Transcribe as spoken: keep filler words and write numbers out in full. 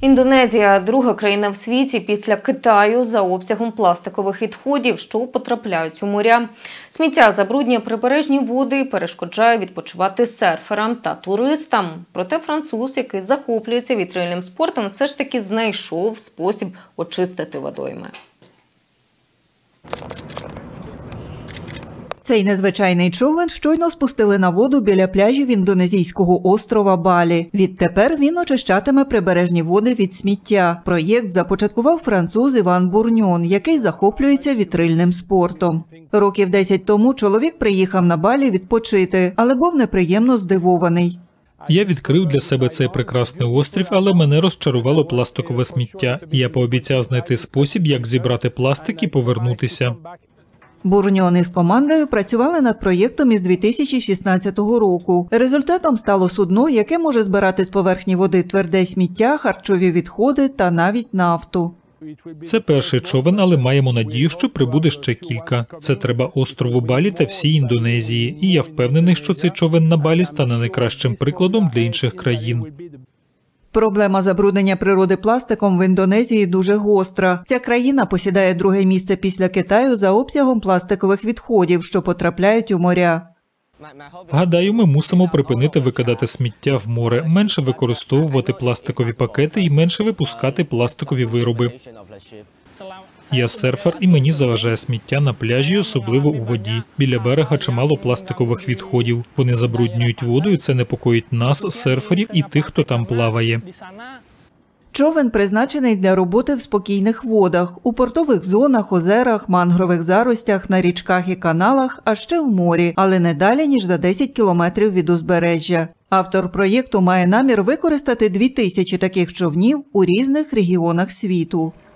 Індонезія – друга країна в світі після Китаю за обсягом пластикових відходів, що потрапляють у моря. Сміття забруднює прибережні води і перешкоджає відпочивати серферам та туристам. Проте француз, який захоплюється вітрильним спортом, все ж таки знайшов спосіб очистити водойми. Цей незвичайний човен щойно спустили на воду біля пляжів індонезійського острова Балі. Відтепер він очищатиме прибережні води від сміття. Проєкт започаткував француз Іван Бурньон, який захоплюється вітрильним спортом. Років десять тому чоловік приїхав на Балі відпочити, але був неприємно здивований. Я відкрив для себе цей прекрасний острів, але мене розчарувало пластикове сміття. Я пообіцяв знайти спосіб, як зібрати пластик і повернутися. Бурньон із командою працювали над проєктом із дві тисячі шістнадцятого року. Результатом стало судно, яке може збирати з поверхні води тверде сміття, харчові відходи та навіть нафту. Це перший човен, але маємо надію, що прибуде ще кілька. Це треба острову Балі та всій Індонезії. І я впевнений, що цей човен на Балі стане найкращим прикладом для інших країн. Проблема забруднення природи пластиком в Індонезії дуже гостра. Ця країна посідає друге місце після Китаю за обсягом пластикових відходів, що потрапляють у моря. Гадаю, ми мусимо припинити викидати сміття в море, менше використовувати пластикові пакети і менше випускати пластикові вироби. Я серфер, і мені заважає сміття на пляжі, особливо у воді. Біля берега чимало пластикових відходів. Вони забруднюють воду, і це непокоїть нас, серферів, і тих, хто там плаває. Човен призначений для роботи в спокійних водах, у портових зонах, озерах, мангрових заростях, на річках і каналах, а ще в морі, але не далі, ніж за десять кілометрів від узбережжя. Автор проєкту має намір використати дві тисячі таких човнів у різних регіонах світу.